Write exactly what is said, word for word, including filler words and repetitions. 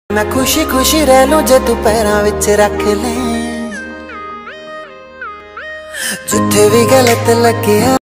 मैं खुशी खुशी रह लूं जे तू पैरां विच रख ले, जिथे भी गलत लगे